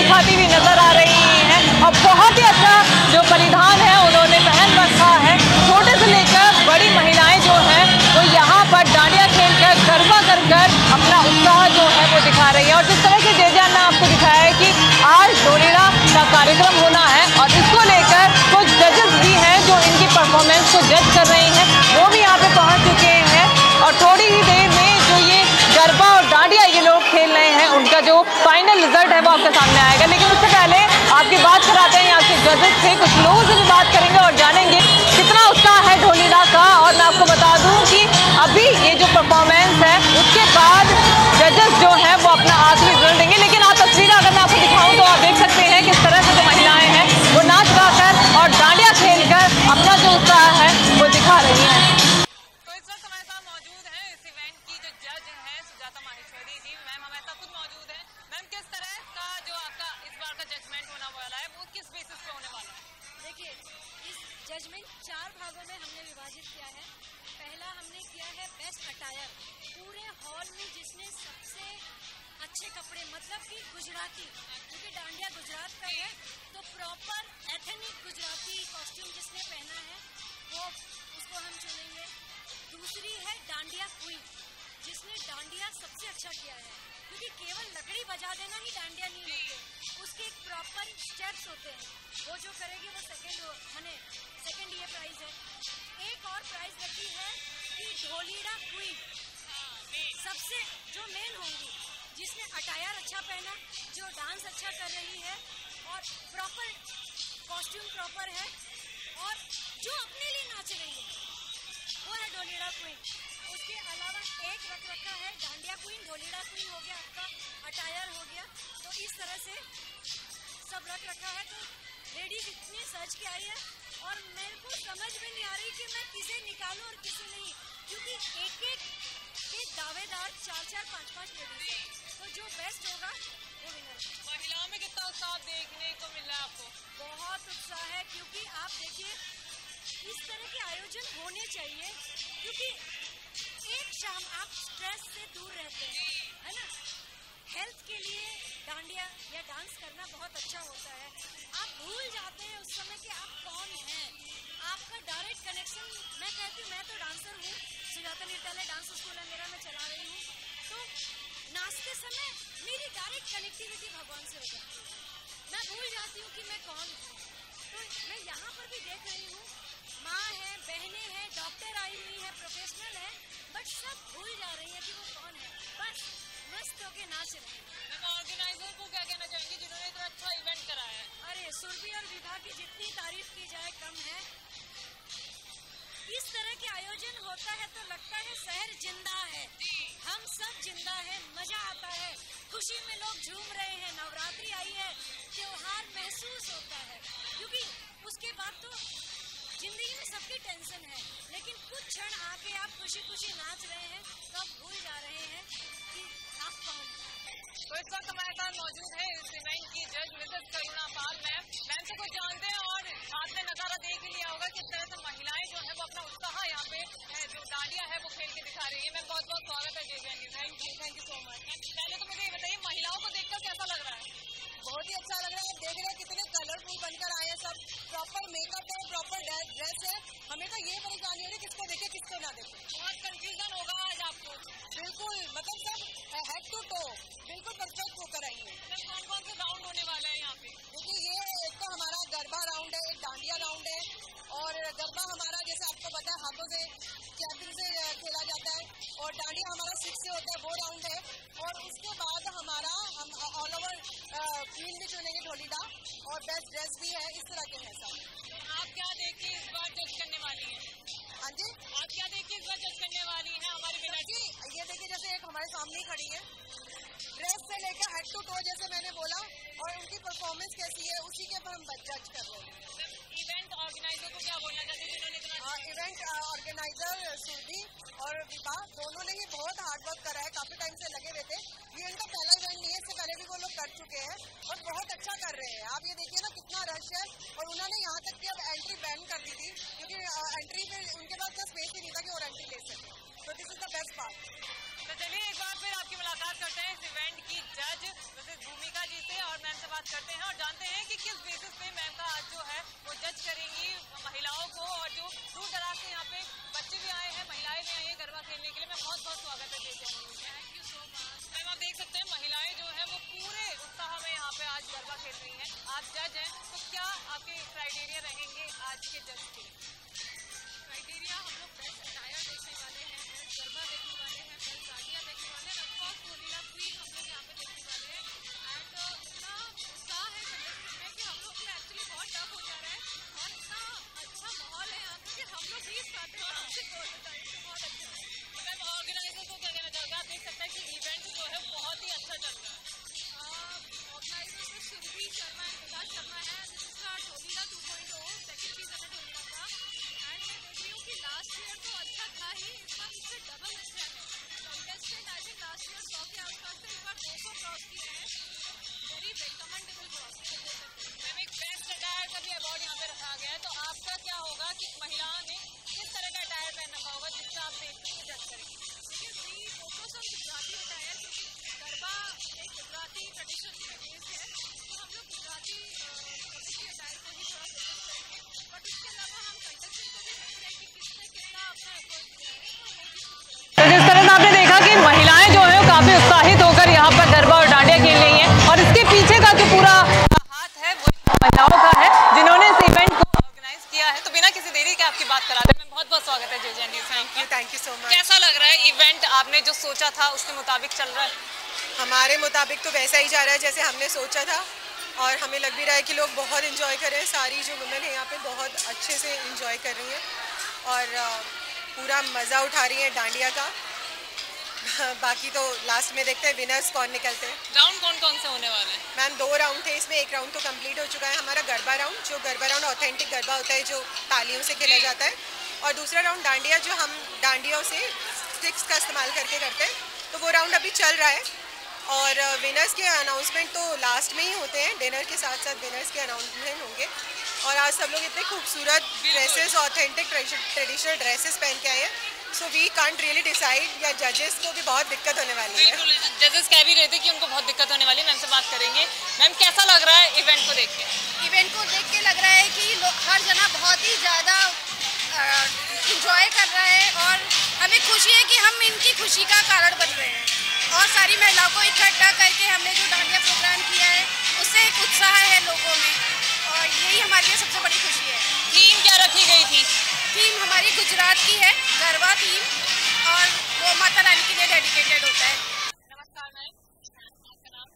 दिखाती हुई नजर आ रही हैं और बहुत ही अच्छा जो परिधान है उन्होंने पहन रखा है। छोटे से लेकर बड़ी महिलाएं जो हैं वो यहाँ पर डांडिया खेलकर गरबा कर कर अपना उत्साह जो है वो दिखा रही है। और जिस तरह के जेजा ने आपको दिखाया है कि आज ढोलीड़ा का कार्यक्रम होना है और इसको लेकर कुछ जजेस भी हैं जो इनकी परफॉर्मेंस को जज कर रहे हैं, वो भी यहाँ पे पहुँच चुके हैं और थोड़ी ही देर में जो ये गरबा और डांडिया ये लोग खेल रहे हैं उनका जो फाइनल रिजल्ट है वो आपके सामने आएगा। लेकिन उससे पहले आपकी बात कराते हैं यहाँ के जजेस से, कुछ लोगों से भी बात करेंगे और जानेंगे कितना उत्साह है ढोलीड़ा का। और मैं आपको बता दूं कि अभी ये जो परफॉर्मेंस है उसके बाद जजेस जो है वो अपना आखिरी रिजल्ट देंगे। लेकिन आप तस्वीरें अगर मैं आपको दिखाऊं तो आप देख सकते हैं किस तरह से जो महिलाएं हैं वो नाच गाकर और डांडिया खेलकर अपना जो उत्साह है वो दिखा रही हैं। जजमेंट 4 भागों में हमने विभाजित किया है। पहला हमने किया है बेस्ट अटायर, पूरे हॉल में जिसने सबसे अच्छे कपड़े मतलब कि गुजराती, क्योंकि डांडिया गुजरात का है तो प्रॉपर एथनिक गुजराती कॉस्ट्यूम जिसने पहना है वो उसको हम चुनेंगे। दूसरी है डांडिया क्वीन, जिसने डांडिया सबसे अच्छा किया है, क्योंकि केवल लकड़ी बजा देना ही डांडिया नहीं होते, उसके एक प्रॉपर स्टेप्स होते हैं, वो जो करेगी वो सेकंड ये प्राइज है। एक और प्राइज रखी है कि ढोलीड़ा क्वीन, सबसे जो मेन होंगी, जिसने अटायर अच्छा पहना, जो डांस अच्छा कर रही है और प्रॉपर कॉस्ट्यूम प्रॉपर है और जो अपने लिए नाच रही है वो है ढोलीड़ा क्वीन। उसके अलावा एक रखा है डांडिया क्वीन, ढोलीड़ा क्वीन हो गया, आपका अटायर हो गया। तो इस तरह से सब रखा है। तो लेडीज इतनी सज के आई है और मेरे को समझ में नहीं आ रही कि मैं किसे निकालूं और किसे नहीं, क्योंकि एक के दावेदार 4-4, 5-5 लेडीज है, तो जो बेस्ट होगा वो विनर। महिलाओं में कितना उत्साह देखने को मिल रहा है आपको? बहुत उत्साह है, क्योंकि आप देखिए इस तरह के आयोजन होने चाहिए, क्योंकि एक शाम आप स्ट्रेस से दूर रहते हैं, है ना। हेल्थ के लिए डांडिया या डांस करना बहुत अच्छा होता है। आप भूल जाते हैं उस समय कि आप कौन हैं, आपका डायरेक्ट कनेक्शन। मैं कहती हूँ, मैं तो डांसर हूँ, सुजाता नृत्यालय डांस स्कूल है मेरा, मैं चला रही हूँ, तो नाचते समय मेरी डायरेक्ट कनेक्टिविटी भगवान से हो जाती है, मैं भूल जाती हूँ कि मैं कौन हूँ। तो मैं यहाँ पर भी देख रही हूँ, माँ है, बहनें हैं, डॉक्टर आई हुई है, प्रोफेशनल है, बट सब भूल जा रही है कि वो कौन है, बस मस्त होके नाच रहे हैं। ऑर्गेनाइजर को क्या कहना चाहेंगे जिन्होंने इतना अच्छा इवेंट कराया है? अरे सुरभि और विभा की जितनी तारीफ की जाए कम है। इस तरह के आयोजन होता है तो लगता है शहर जिंदा है, हम सब जिंदा है, मजा आता है, खुशी में लोग झूम रहे हैं, नवरात्रि आई है, त्योहार महसूस होता है, क्योंकि उसके बाद तो जिंदगी में सबकी टेंशन है, लेकिन कुछ क्षण आके आप खुशी खुशी नाच रहे हैं तो आप भूल जा रहे हैं कि आप कौन हैं। तो इस वक्त हमारे साथ मौजूद है इस इवेंट की जज मिसेस करुणा पाल मैम से कुछ जानते हैं और आपने नजारा देख ही लिया होगा किस तरह से महिलाएं जो है वो अपना उत्साह यहाँ पे जो डांडिया है वो खेल के दिखा रही है। मैम बहुत बहुत स्वागत है JJ. Thank you so much. पहले तो मुझे ये बताइए महिलाओं को देखकर कैसा लग रहा है? बहुत ही अच्छा लग रहा है, देख रहे हैं कितने कलरफुल बनकर आए हैं, सब प्रॉपर मेकअप है, प्रॉपर ड्रेस है। हमें तो ये परेशानी हो रही है किसको देखे किसको ना देखे। बहुत कंफ्यूजन होगा आज आपको? बिल्कुल, मतलब सब हेड टू टो बिल्कुल परफेक्ट होकर आई है। कौन कौन से राउंड होने वाला है यहाँ पे? देखिए ये एक तो हमारा गरबा राउंड है, एक डांडिया राउंड है, और गरबा हमारा जैसे आपको पता है हाथों से कैबिन से खेला जाता है, और डांडिया हमारा 6 से होता है, वो राउंड है। और उसके बाद हमारा हम ऑल ओवर क्वीन भी चुनेंगे ढोलीड़ा, और बेस्ट ड्रेस भी है, इस तरह के हैं सब। आप क्या देख के इस बार जज करने वाली हैं? हाँ जी, आप क्या देख के इस बार जज करने वाली हैं हमारी जी? ये देखिए जैसे एक हमारे सामने खड़ी है, ड्रेस से लेकर हेड टू टो जैसे मैंने बोला, और उनकी परफॉर्मेंस कैसी है उसी के ऊपर हम जज कर रहे हैं। इवेंट ऑर्गेनाइजर को क्या बोलना चाहते हैं जिन्होंने इतना? इवेंट ऑर्गेनाइजर सुरभि और विभा दोनों ने ही बहुत हार्ड वर्क करा है, काफी टाइम से लगे हुए थे। ये इनका पहला इवेंट नहीं है, इससे पहले भी वो लोग कर चुके हैं और बहुत अच्छा कर रहे हैं। आप ये देखिए ना कितना रश है, और उन्होंने यहाँ तक कि अब एंट्री बैन कर दी थी, क्योंकि एंट्री में उनके पास तो स्पेस ही नहीं था कि और एंट्री ले सके। तो this is the best part. तो चलिए एक बार फिर आपकी मुलाकात करते हैं इस इवेंट की जज मिसेस भूमिका जी से, और मैम से बात करते हैं के आसपास से इस बार 200 क्रॉस किया है। Very commendable cross. मैम एक बेस्ट अटायर का भी अवार्ड यहाँ पे रखा गया है, तो आपका क्या होगा कि महिलाओं ने किस तरह का अटायर पहनना होगा जिससे आप देखते हैं जज करेंगे? देखिए we focus on Gujarati attire क्योंकि गरबा एक गुजराती ट्रेडिशन बेस्ड है, तो हम लोग गुजराती अटायर को ही थोड़ा फोकस करेंगे। बट उसके अलावा हम कंटेस्टेंट को भी देख रहे हैं कि किसने कितना अपना एफर्ट दिया है, तो वो भी तो जिस तरह से आपने देखा कि महिलाएं जो है काफी उत्साहित होकर यहाँ पर गरबा और डांडिया खेल रही हैं, और इसके पीछे का जो पूरा हाथ है वो महिलाओं का है जिन्होंने इस इवेंट को ऑर्गेनाइज किया है। तो बिना किसी देरी के आपकी बात कराते हैं, बहुत बहुत स्वागत है जेजे न्यूज़ में। Thank you so much. कैसा लग रहा है इवेंट? आपने जो सोचा था उसके मुताबिक चल रहा है? हमारे मुताबिक तो वैसा ही जा रहा है जैसे हमने सोचा था, और हमें लग भी रहा है कि लोग बहुत एंजॉय कर रहे हैं। सारी जो वुमेन है यहाँ पे बहुत अच्छे से एंजॉय कर रही हैं और पूरा मज़ा उठा रही हैं डांडिया का। बाकी तो लास्ट में देखते हैं विनर्स कौन निकलते हैं। राउंड कौन कौन से होने वाले हैं? मैम 2 राउंड थे, इसमें एक राउंड तो कंप्लीट हो चुका है हमारा गरबा राउंड, जो गरबा राउंड ऑथेंटिक गरबा होता है जो तालियों से खेला जाता है, और दूसरा राउंड डांडिया जो हम डांडियों से स्टिक्स का इस्तेमाल करके करते हैं, तो वो राउंड अभी चल रहा है। और विनर्स के अनाउंसमेंट तो लास्ट में ही होते हैं, डिनर के साथ साथ विनर्स के अनाउंसमेंट होंगे। और आज सब लोग इतने खूबसूरत ड्रेसेस, ऑथेंटिक ट्रेडिशनल ड्रेसेस पहन के आए हैं, so we can't really decide, या जजेस को भी बहुत दिक्कत होने वाली है। बिल्कुल, जजेस कह भी रहे थे कि उनको बहुत दिक्कत होने वाली है। मैम से बात करेंगे। मैम कैसा लग रहा है इवेंट को देख के? इवेंट को देख के लग रहा है कि हर जना बहुत ही ज़्यादा इंजॉय कर रहा है, और हमें खुशी है कि हम इनकी खुशी का कारण बन रहे हैं। और सारी महिलाओं को इकट्ठा करके हमने जो डांडिया प्रोग्राम किया है उससे एक उत्साह है लोगों में, और यही हमारे लिए सबसे बड़ी खुशी है। थीम क्या रखी गई थी? थीम हमारी गुजरात की है, गरबा थीम, और वो माता रानी के लिए डेडिकेटेड होता है। नमस्कार मैम, आपका नाम?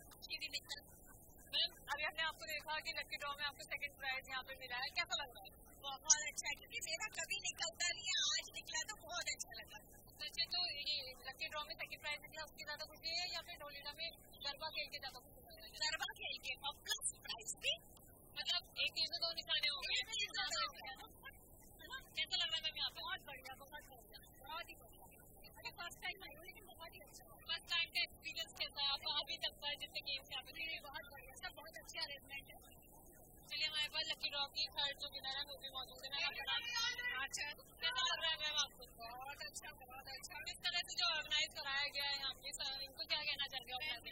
मैम अभी हमने आपको देखा कि लकी ड्रॉ में आपको सेकंड प्राइज यहाँ पे मिला है, कैसा लग रहा है? बहुत अच्छा है, क्योंकि मेरा कभी निकलता नहीं है, आज निकला तो बहुत अच्छा लगा। अच्छा, तो ये लकी ड्रॉ में सेकंड प्राइज निकला उसकी ज्यादा खुशी है या फिर ढोलीडा में गरबा खेल के ज्यादा खुशी है? गरबा खेल के और प्लस प्राइज भी, मतलब एक चीज में 2 निशाने हो गए। कैसा लग रहा है मैम यहाँ पे? बहुत बढ़िया, बहुत बढ़िया, बहुत ही बढ़िया। अच्छा फर्स्ट टाइम आई हूँ लेकिन बहुत ही अच्छा। फर्स्ट टाइम का एक्सपीरियंस कैसा है आपका अभी तक का जितने गेम्स यहाँ पे? बहुत बढ़िया, सब बहुत अच्छे अरेंजमेंट है। चलिए हमारे पास लकी ड्रॉ की थर्ड जो विनर है वो भी मौजूद है। मैम आपका नाम? अच्छा, कैसा लग रहा है मैम आपको? बहुत अच्छा, बहुत अच्छा। इस तरह से जो ऑर्गेनाइज कराया गया है यहाँ पे, इनको क्या कहना चाहेंगे ऑर्गेनाइजर?